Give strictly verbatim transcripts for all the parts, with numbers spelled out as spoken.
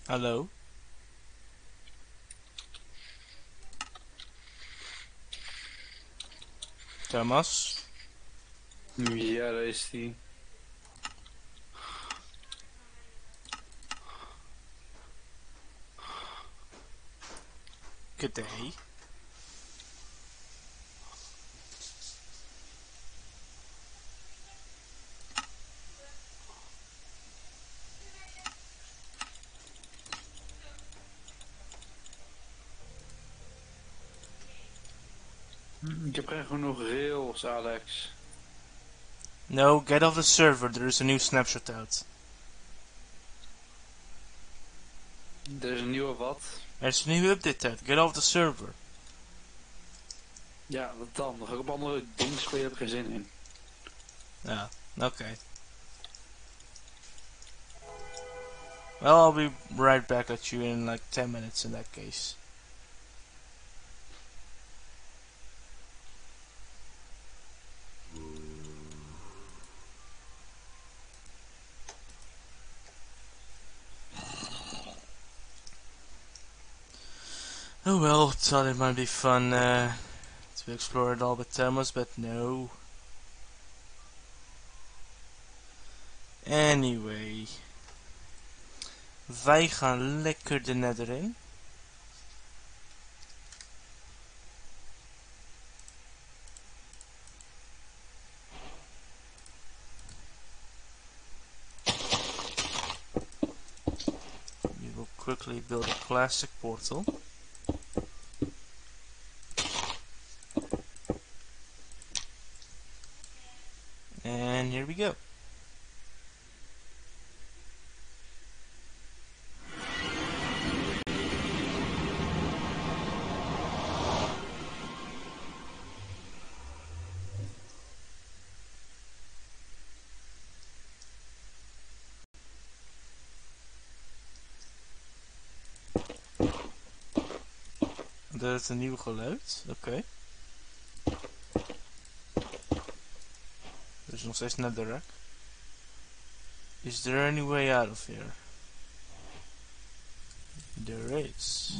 Hallo? Thomas? Ja, daar is die. Good day. Ik heb geen genoeg rails, Alex. No, get off the server, there is a new snapshot out. Er is een nieuwe wat? Er is een nieuwe update uit, get off the server. Ja, wat dan? Dan ga ik op andere dingen spelen, heb ik geen zin in. Ja, oké. Okay. Well, I'll be right back at you in like ten minutes in that case. Oh well, thought it might be fun uh, to explore it all with Thomas, but no. Anyway. Wij gaan lekker de nether in. We will quickly build a classic portal. And here we go. Dat is een nieuw geluid, oké. Okay. Er is nog steeds netherrack. Is there any way out of here? There is.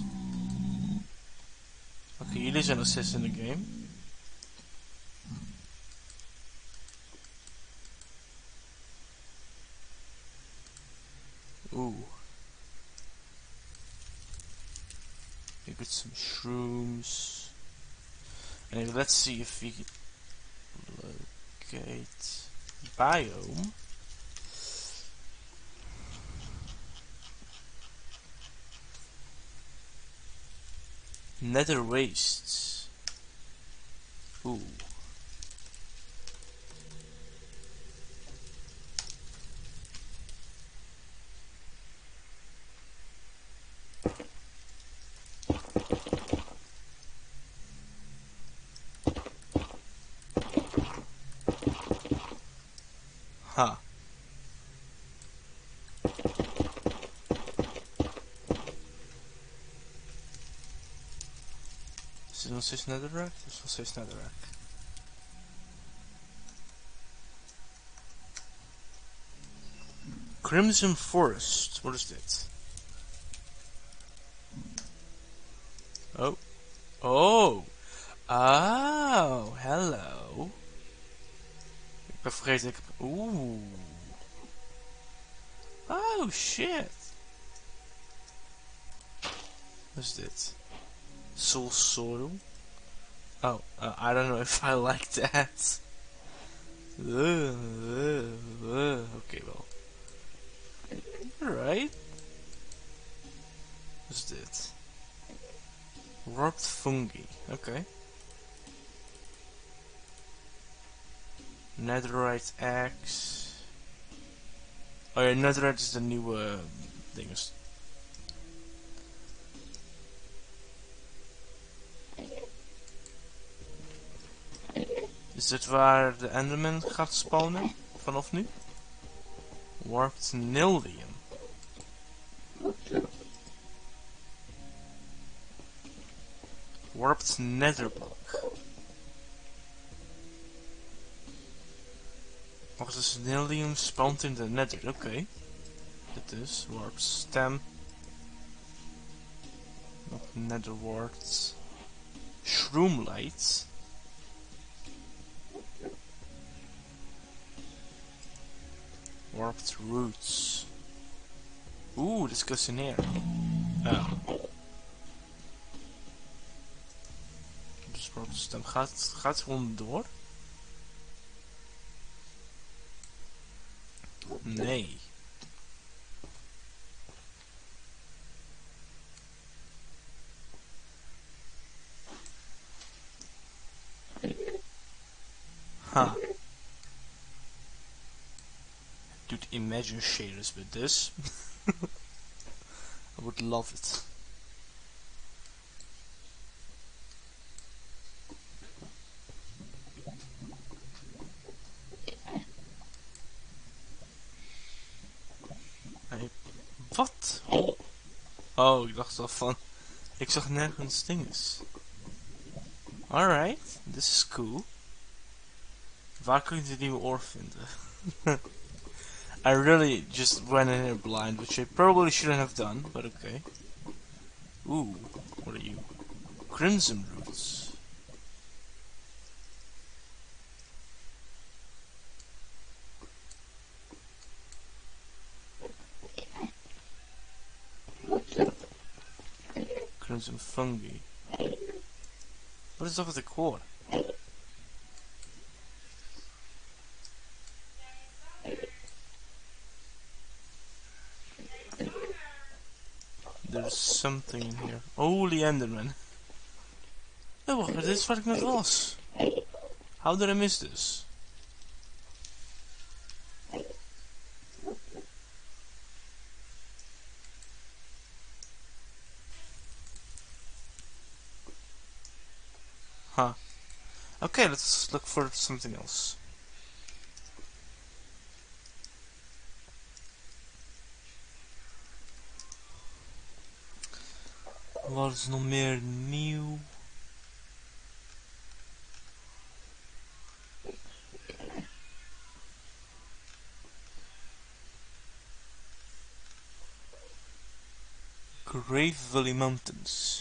Oké, okay, jullie zijn nog steeds in de game. Ooh. You get some shrooms. And let's see if we can locate biome. Nether wastes. Ooh. Huh. Is er nog steeds netherrack? Er is nog steeds netherrack. Crimson Forest. What is dit? Oh. Oh. Oh. Hello. Ik ben vergeten. Ik heb... Oeh. Oh shit. Wat is dit? Soul soil. Oh, uh, I don't know if I like that. Uh, uh, uh. Okay, well. Alright. Wat is dit? Warped fungi. Okay. Netherite axe. Oh ja, netherite is de nieuwe dinges. Is dit waar de Enderman gaat spawnen? Vanaf nu? Warped Nillium. Warped Netherblock. Wacht, dus Nillium spawnt in de Nether. Oké. Okay. Dit is Warped Stem. Nog nether warts. Shroom lights. Warped roots. Oeh, discussionair. Ja. Besproken stem. Gaat, gaat het gewoon door? Nee. Ha. Dude, imagine shaders with this. I would love it. Hey, wat? Oh, ik dacht al van... Ik zag nergens dinges. Alright, this is cool. Waar kun je die nieuwe oor vinden? I really just went in here blind, which I probably shouldn't have done, but okay. Ooh, what are you? Crimson roots. Crimson fungi. What is up with the core? There's something in here. Holy Enderman. Oh, wacht, dit is waar ik net was. How did I miss this? Huh. Okay, let's look for something else. Wat is nog meer nieuw? Grave Valley Mountains.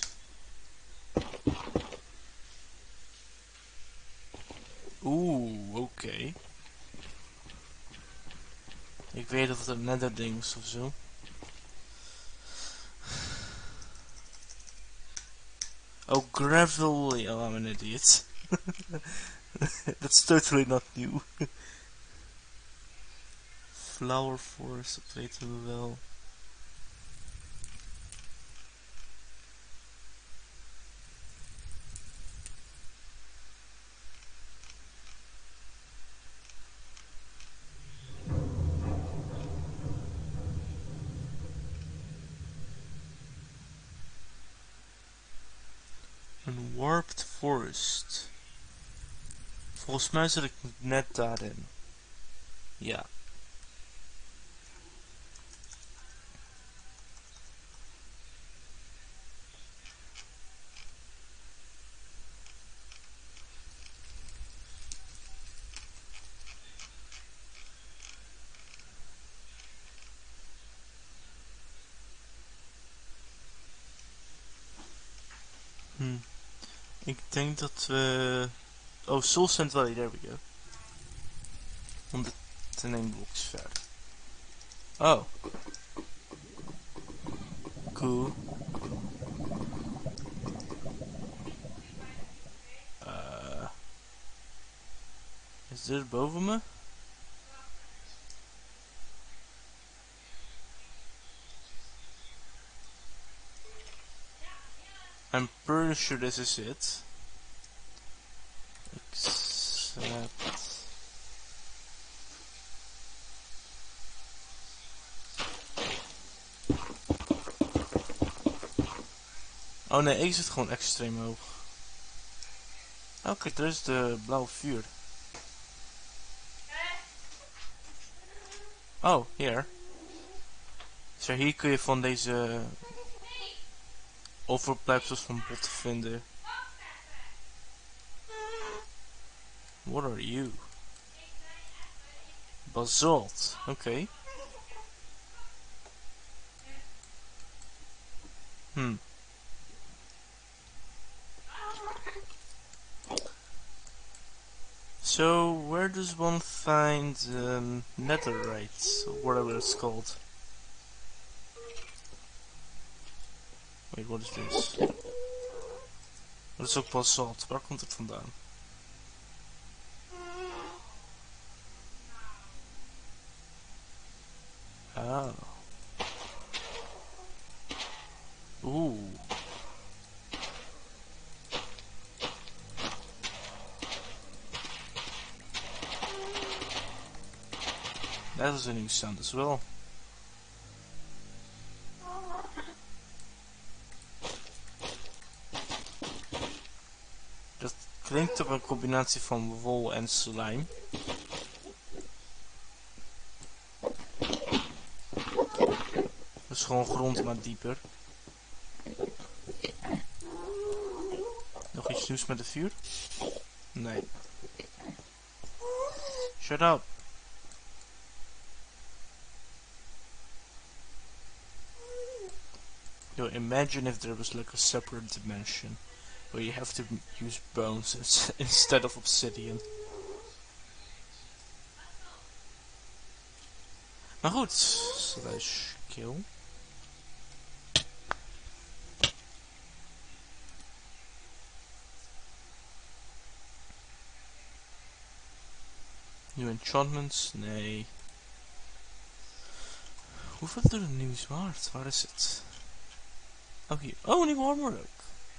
Oeh, oké. Okay. Ik weet of het een nether ding is of zo. Oh, gravel. Oh, I'm an idiot. That's totally not new. Flower forest, dat weten we wel. Een warped forest. Volgens mij zit ik net daarin. Ja. Hm. Ik denk dat we... Oh, Soul Sand Valley, there we go. honderdéén blocks ver. Oh. Cool. Uh, is dit boven me? I'm pretty sure this is it. Except... Oh nee, ik zit gewoon extreem hoog. Oh kijk, daar is de blauwe vuur. Oh, hier. Zo, hier kun je van deze overblijfsels van botten vinden. What are you? Basalt, oké. Okay. Hmm. So, where does one find um, netherite, or whatever it's called? Wait, what is this? Dat is ook basalt. Waar komt het vandaan? Oh. Oeh. Dat is een nieuw sound as well. Dat klinkt op een combinatie van wol en slime. Dat is gewoon grond, maar dieper. Nog iets nieuws met het vuur? Nee. Shut up. Yo, imagine if there was like a separate dimension where you have to use bones instead of obsidian. Maar goed, slash kill. Nieuwe enchantments? Nee. Hoeveel er een nieuw zwaard? Waar is het? Oh, hier. Oh, nieuwe armor ook.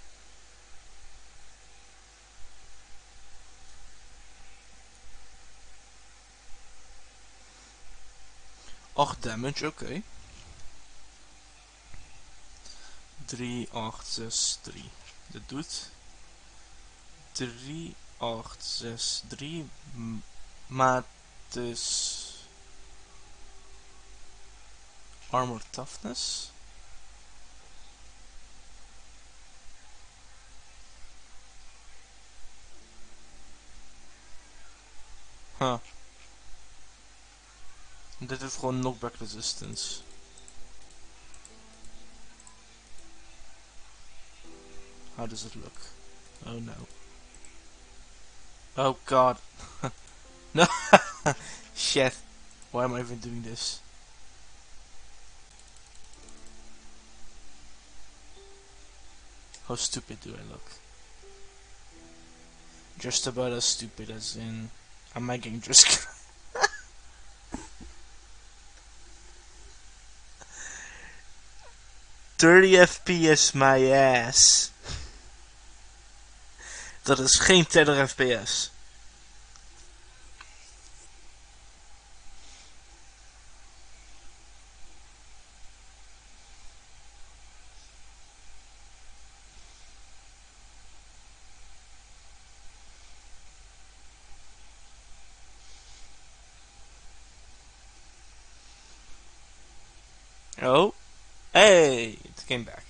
acht damage, oké. Okay. drie, acht, zes, drie. Dat doet. drie, acht, zes, drie. Maar het is... Armor toughness. Huh. Dit heeft gewoon knockback resistance. How does it look? Oh no. Oh god. No. Shit. Why am I even doing this? How stupid do I look? Just about as stupid as in... I'm making just... thirty F P S my ass. Dat is geen dertig F P S. Oh. Hey, it came back.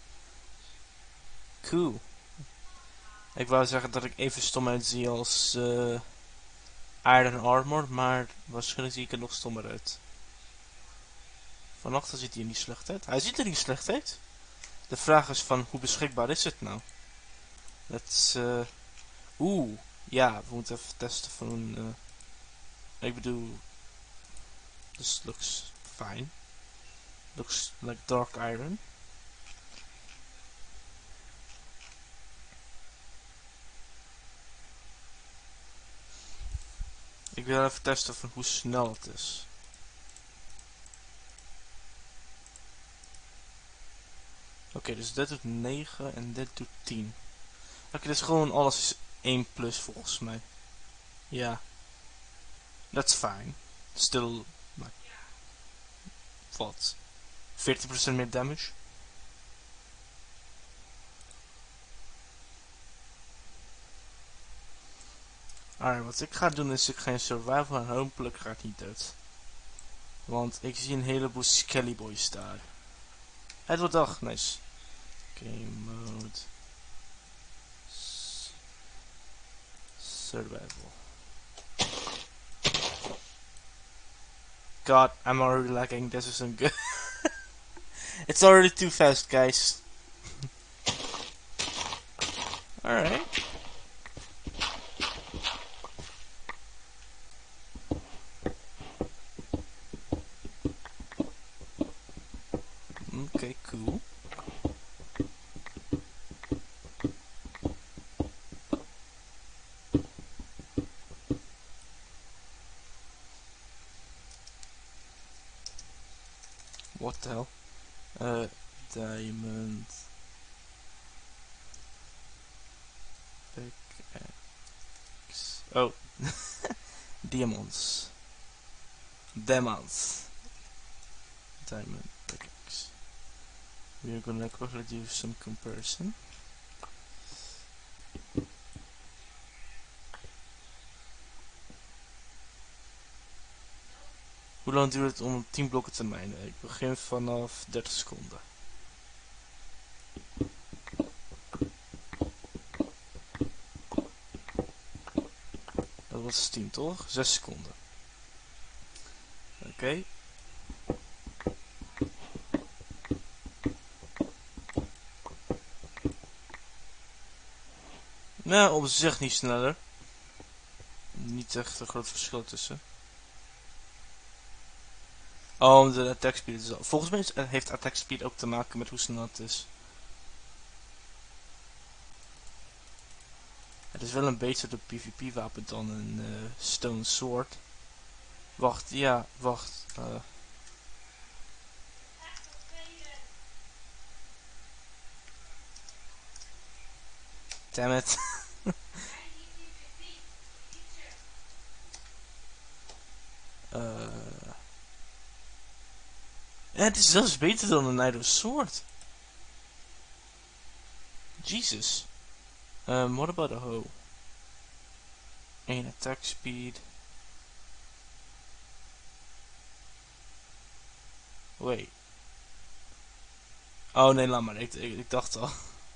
Cool. Ik wou zeggen dat ik even stom uitzie als uh, Iron Armor, maar waarschijnlijk zie ik er nog stommer uit. Van achter ziet hij er niet slecht uit. Hij ziet er niet slecht uit. De vraag is van hoe beschikbaar is het nou? Dat uh, Oeh, ja, we moeten even testen van... Uh, ik bedoel... This looks fine. Looks like dark iron. Ik wil even testen van hoe snel het is. Oké, okay, dus dit doet negen en dit doet tien. Oké, okay, dus gewoon alles is één plus volgens mij. Ja. Yeah. That's fine. Still, like, wat? veertig procent meer damage? Alright, wat ik ga doen is ik ga in survival en hopelijk ga ik niet dood. Want ik zie een heleboel Skelly Boys daar. Het wordt dag, nice. Game mode. S survival. God, I'm already lagging. This isn't good. It's already too fast, guys. Alright. Cool. What the hell? Uh, diamond. Pickaxe. Oh. Diamonds. Diamonds. Diamond pickaxe. We're gonna quickly do some comparison. Hoe lang duurt het om tien blokken te mijnen? Ik begin vanaf dertig seconden. Dat was tien toch? zes seconden. Oké. Okay. Nou, op zich niet sneller. Niet echt een groot verschil tussen. Oh, de attack speed is al. Volgens mij is, uh, heeft attack speed ook te maken met hoe snel het is. Het is wel een beter de PvP wapen dan een uh, stone sword. Wacht, ja, wacht. Uh. Damn it. uh. Ja, het is zelfs beter dan een Iron Sword. Jesus. Um, what about a hoe? één attack speed. Wait. Oh nee, laat maar. Ik, ik, ik dacht al.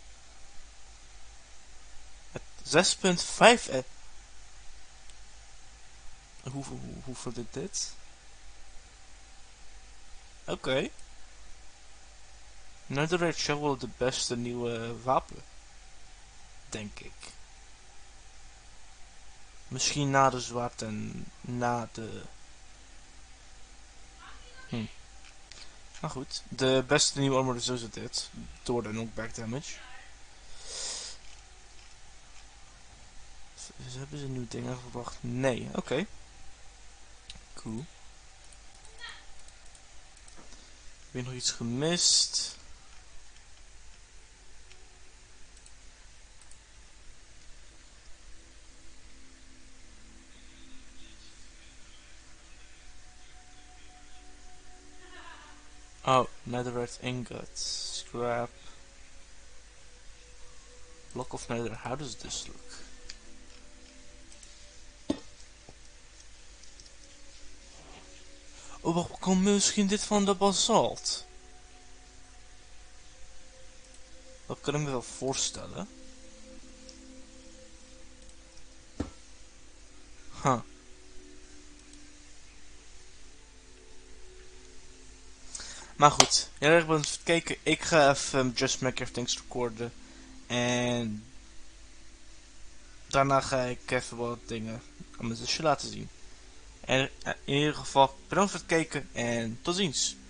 zes punt vijf. Eh. Hoeveel, hoe, hoeveel dit dit? Oké. Okay. Netherite Shovel de beste nieuwe wapen. Denk ik. Misschien na de zwart en na de... Hm. Maar goed. De beste nieuwe armor is sowieso dit. Door de knockback damage. Dus hebben ze nu dingen verwacht? Nee. Oké. Okay. Cool. Heb je nog iets gemist? Oh, netherite ingot, scrap, block of nether. How does this look? Oh, wacht, kan misschien dit van de basalt? Dat kan ik me wel voorstellen. Huh. Maar goed, heel erg bedankt voor het kijken. Ik ga even um, Just Make Everything recorden. En daarna ga ik even wat dingen aan mijn zusje laten zien. En uh, in ieder geval bedankt voor het kijken en tot ziens.